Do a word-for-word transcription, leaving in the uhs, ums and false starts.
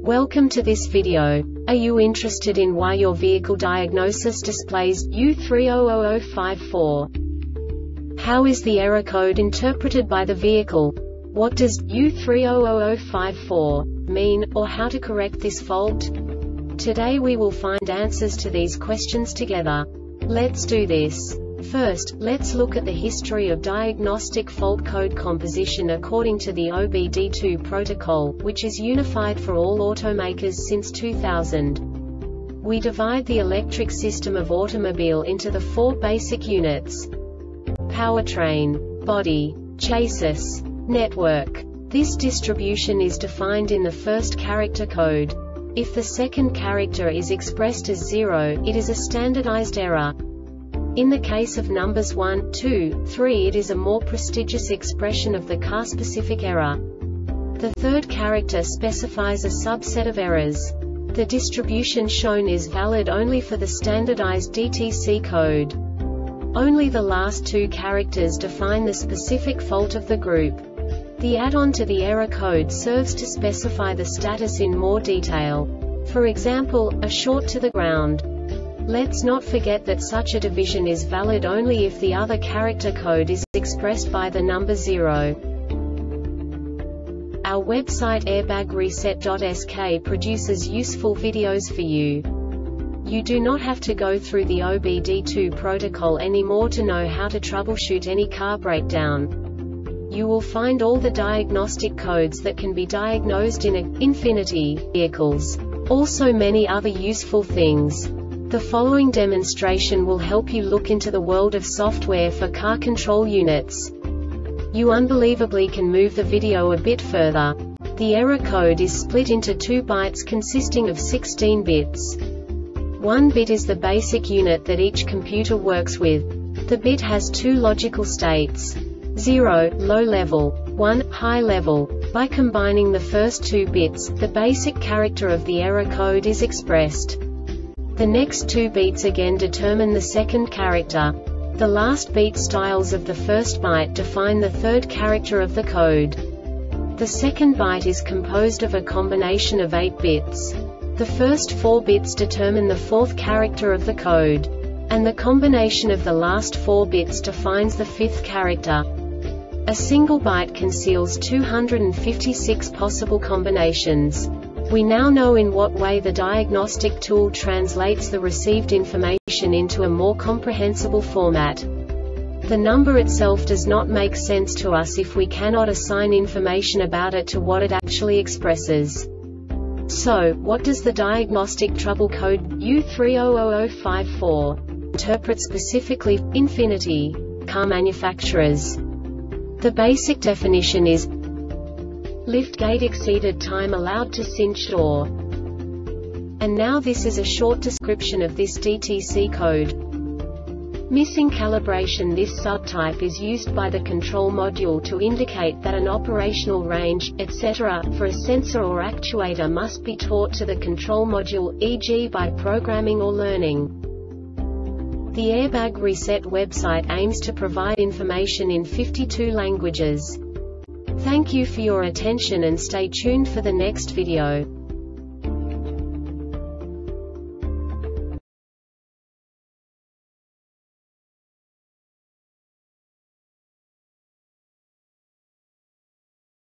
Welcome to this video. Are you interested in why your vehicle diagnosis displays U three zero zero zero five four? How is the error code interpreted by the vehicle? What does U three zero zero zero five four mean, or how to correct this fault? Today we will find answers to these questions together. Let's do this. First, let's look at the history of diagnostic fault code composition according to the O B D two protocol, which is unified for all automakers since two thousand. We divide the electric system of automobile into the four basic units: powertrain, body, chassis, network. This distribution is defined in the first character code. If the second character is expressed as zero, it is a standardized error. In the case of numbers one, two, three, it is a more prestigious expression of the car-specific error. The third character specifies a subset of errors. The distribution shown is valid only for the standardized D T C code. Only the last two characters define the specific fault of the group. The add-on to the error code serves to specify the status in more detail. For example, a short to the ground. Let's not forget that such a division is valid only if the other character code is expressed by the number zero. Our website airbag reset dot S K produces useful videos for you. You do not have to go through the O B D two protocol anymore to know how to troubleshoot any car breakdown. You will find all the diagnostic codes that can be diagnosed in a Infiniti vehicles. Also many other useful things. The following demonstration will help you look into the world of software for car control units. You unbelievably can move the video a bit further. The error code is split into two bytes consisting of sixteen bits. One bit is the basic unit that each computer works with. The bit has two logical states: zero, low level, one, high level. By combining the first two bits, the basic character of the error code is expressed. The next two beats again determine the second character. The last beat styles of the first byte define the third character of the code. The second byte is composed of a combination of eight bits. The first four bits determine the fourth character of the code. And the combination of the last four bits defines the fifth character. A single byte conceals two hundred fifty-six possible combinations. We now know in what way the diagnostic tool translates the received information into a more comprehensible format. The number itself does not make sense to us if we cannot assign information about it to what it actually expresses. So, what does the diagnostic trouble code U three zero zero zero five four interpret specifically for Infiniti car manufacturers? The basic definition is lift gate exceeded time allowed to cinch door. And now this is a short description of this D T C code. Missing calibration. This subtype is used by the control module to indicate that an operational range, et cetera, for a sensor or actuator must be taught to the control module, for example by programming or learning. The Airbag Reset website aims to provide information in fifty-two languages. Thank you for your attention and stay tuned for the next video.